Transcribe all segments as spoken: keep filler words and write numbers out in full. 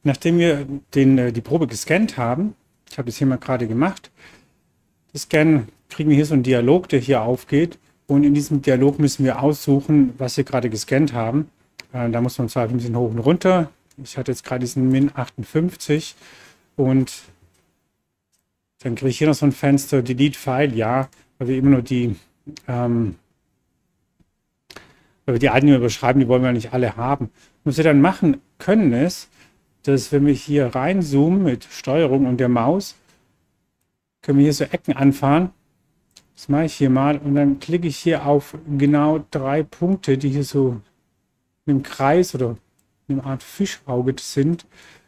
Nachdem wir den, äh, die Probe gescannt haben, ich habe das hier mal gerade gemacht, das Scannen kriegen wir hier so einen Dialog, der hier aufgeht. Und in diesem Dialog müssen wir aussuchen, was wir gerade gescannt haben. Äh, da muss man zwar ein bisschen hoch und runter. Ich hatte jetzt gerade diesen Min achtundfünfzig und dann kriege ich hier noch so ein Fenster, Delete File, ja, weil wir immer nur die, ähm, weil wir die alten überschreiben, die wollen wir nicht alle haben. Was wir dann machen können ist, dass wenn wir hier reinzoomen mit Steuerung und der Maus, können wir hier so Ecken anfahren. Das mache ich hier mal und dann klicke ich hier auf genau drei Punkte, die hier so im Kreis oder in einer Art Fischauge sind,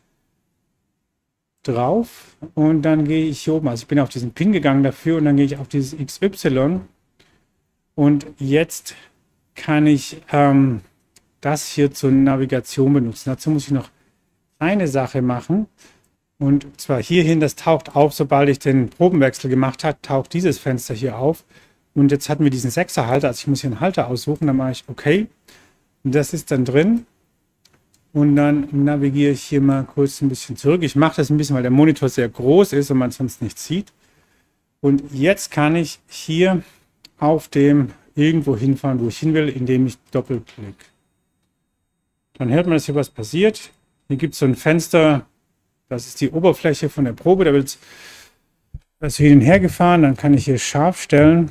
drauf und dann gehe ich hier oben, also ich bin auf diesen Pin gegangen dafür und dann gehe ich auf dieses X Y und jetzt kann ich ähm, das hier zur Navigation benutzen. Dazu muss ich noch eine Sache machen und zwar hierhin, das taucht auf, sobald ich den Probenwechsel gemacht habe, taucht dieses Fenster hier auf und jetzt hatten wir diesen Sechser-Halter, also ich muss hier einen Halter aussuchen, dann mache ich OK und das ist dann drin. Und dann navigiere ich hier mal kurz ein bisschen zurück. Ich mache das ein bisschen, weil der Monitor sehr groß ist und man sonst nichts sieht. Und jetzt kann ich hier auf dem irgendwo hinfahren, wo ich hin will, indem ich doppelklicke. Dann hört man, dass hier was passiert. Hier gibt es so ein Fenster, das ist die Oberfläche von der Probe. Da wird es hin und her gefahren. Dann kann ich hier scharf stellen.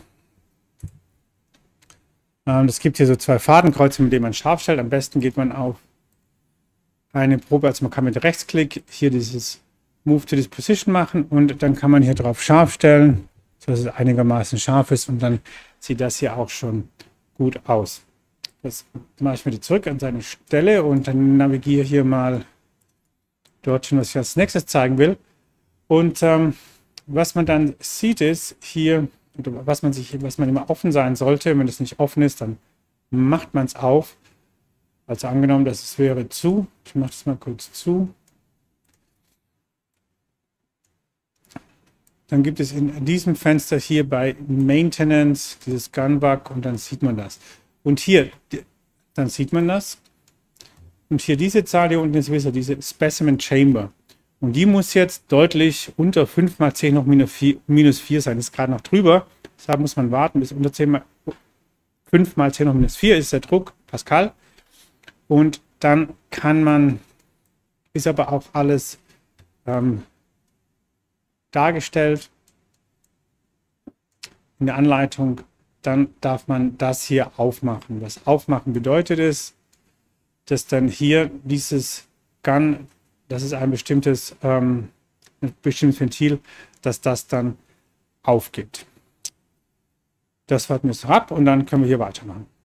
Es gibt hier so zwei Fadenkreuze, mit denen man scharf stellt. Am besten geht man auf eine Probe, also man kann mit Rechtsklick hier dieses Move to Disposition machen und dann kann man hier drauf scharf stellen, sodass es einigermaßen scharf ist und dann sieht das hier auch schon gut aus. Das mache ich wieder zurück an seine Stelle und dann navigiere hier mal dorthin, was ich als nächstes zeigen will. Und ähm, was man dann sieht ist hier, was man sich, was man immer offen sein sollte, wenn es nicht offen ist, dann macht man es auf. Also angenommen, dass es wäre zu. Ich mache das mal kurz zu. Dann gibt es in diesem Fenster hier bei Maintenance dieses Gunbug und dann sieht man das. Und hier, dann sieht man das. Und hier diese Zahl hier unten ist wieder diese Specimen Chamber. Und die muss jetzt deutlich unter fünf mal zehn hoch minus vier sein. Das ist gerade noch drüber. Deshalb muss man warten, bis unter zehn mal fünf mal zehn hoch minus vier ist der Druck, Pascal. Und dann kann man, ist aber auch alles ähm, dargestellt in der Anleitung. Dann darf man das hier aufmachen. Was aufmachen bedeutet ist, dass dann hier dieses Gun, das ist ein bestimmtes, ähm, ein bestimmtes Ventil, dass das dann aufgeht. Das warten wir jetzt noch ab und dann können wir hier weitermachen.